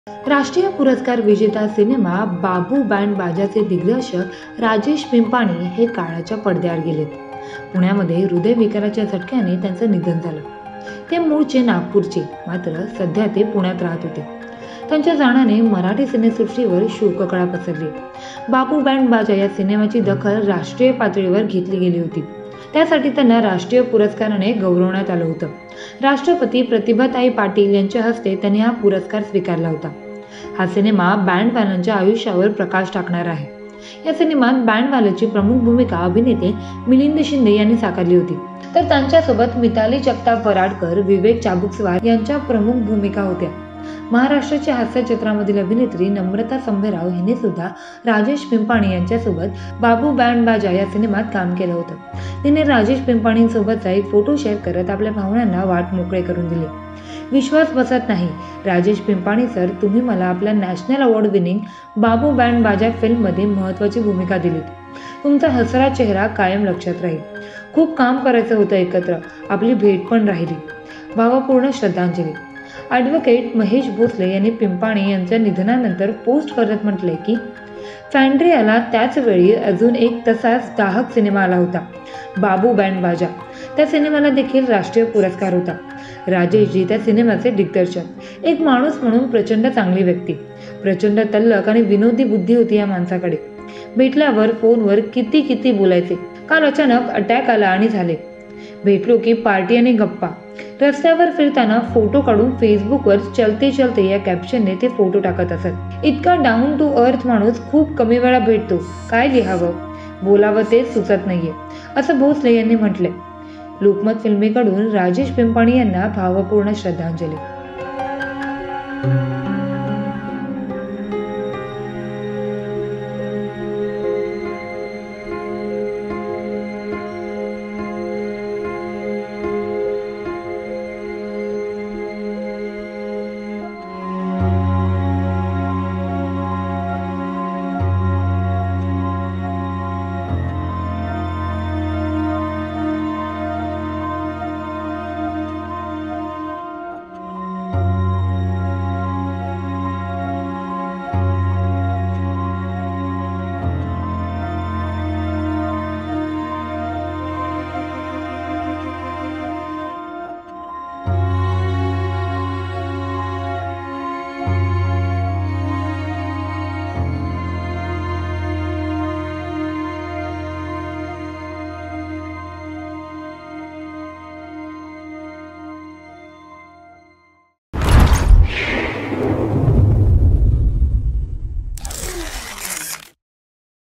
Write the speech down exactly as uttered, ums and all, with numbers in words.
राष्ट्रीय पुरस्कार विजेता सिनेमा बाबू बँड बाजाचे दिग्दर्शक राजेश पिंपाणी हे काळाच्या पडद्याआड गेलेत. पुण्यामध्ये हृदयविकाराच्या झटक्याने त्यांचं निधन झालं. ते मूळचे नागपूरचे, मात्र सध्या ते पुण्यात राहत होते. त्यांच्या जाण्याने मराठी सिनेसृष्टीवर शोककळा पसरली. बाबू बँड बाजा या सिनेमाची दखल राष्ट्रीय पातळीवर घेतली गेली होती. त्यासाठी त्यांना राष्ट्रीय पुरस्काराने गौरवण्यात आलं होतं. राष्ट्रपती प्रतिभाताई पाटील यांच्या हस्ते त्यांनी हा पुरस्कार स्वीकारला होता. हा सिनेमा बँडवाल्यांच्या आयुष्यावर प्रकाश टाकणार आहे. या सिनेमात बँडवाल्याची प्रमुख भूमिका अभिनेते मिलिंद शिंदे यांनी साकारली होती, तर त्यांच्यासोबत मिताली जगताप वराडकर, विवेक चाबुकस्वार यांच्या प्रमुख भूमिका होत्या. महाराष्ट्राच्या हास्यचित्रामधील अभिनेत्री नम्रता संभेराव हिने सुद्धा राजेश पिंपाणी यांच्यासोबत बाबू बँड बाजा या सिनेमात काम केलं होतं. तिने राजेश पिंपाणींसोबतचा एक फोटो शेअर करत आपल्या भावनांना वाट मोकळे करून दिले. विश्वास बसत नाही, राजेश पिंपाणी सर, तुम्ही मला आपल्या national award winning Babu band Baja फिल्ममध्ये महत्त्वाची भूमिका दिलीत. तुमचा हसरा चेहरा कायम लक्षात राहील. खूप काम करायचं होतं एकत्र, आपली भेट पण राहिली. भावपूर्ण श्रद्धांजली. ॲडव्होकेट महेश भोसले यांनी पिंपाणी यांच्या निधनानंतर पोस्ट करत म्हटले की फॅन्ड्रियाला त्याच वेळी अजून एक तसाच दाहक सिनेमा आला होता, बाबू बँड बाजा. त्या सिनेमाला देखील राष्ट्रीय पुरस्कार होता. राजेशजी त्या सिनेमाचे दिग्दर्शक. एक माणूस म्हणून प्रचंड चांगली व्यक्ती, प्रचंड तल्लख आणि विनोदी बुद्धी होती या माणसाकडे. भेटल्यावर फोनवर किती किती बोलायचे. काल अचानक अटॅक आला आणि झाले. भेटलो की पार्टी आणि गप्पा. रस्त्यावर फिरताना फोटो काढून फेसबुकवर चलते चलते या कॅप्शनने ते फोटो टाकत असत. इतका डाऊन टू अर्थ माणूस खूप कमी वेळा भेटतो. काय लिहावं, बोलावं तेच सुचत नाहीये, असं भोसले यांनी म्हटले. लोकमत फिल्मीकडून राजेश पिंपाणी यांना भावपूर्ण श्रद्धांजली.